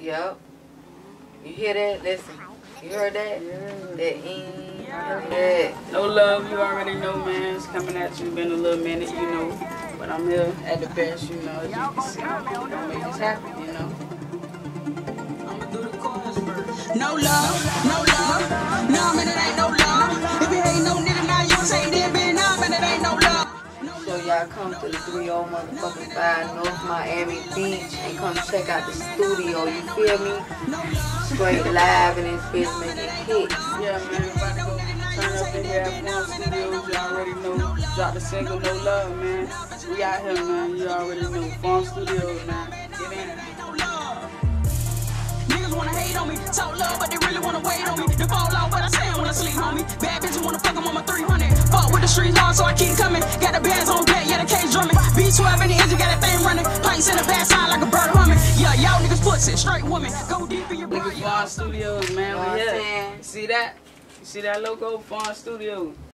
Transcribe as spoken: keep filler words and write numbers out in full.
Yep. You hear that? Listen. You heard that? Yeah. That mm, yeah. No love, you already know, man. It's coming at you. Been a little minute, you know. But I'm here at the best, you know. As you can see, I'm gonna make this happen, you know. I'ma do the chorus first. No love, no love. No, man, it ain't no love. If it ain't no nigga, now you say that, man. No, man, it ain't no love. So y'all come to the three oh motherfucking five North Miami Beach and come check out the studio, you feel me? Straight live in this bitch making hits. Yeah, man, about to go turn up in here at Farm Studios, you already know. Drop the single, No Love, man. We out here, man, you already know. Farm Studios, man. Get in. Niggas wanna hate on me, talk love, but they really wanna wait on me. They fall off, but I say I wanna sleep, homie. Bad bitches wanna fuck them on my three hundred. Fuck with the streets hard, so I keep coming. Got the bands on deck, yeah, the cage drumming. B twelve in the engine, got that thing running. Pints in the back side like a bird humming. Yeah, y'all niggas pussy, straight women. Go deep in your blood. Farm Studios, man, we here. See that? You see that logo? Farm Studios.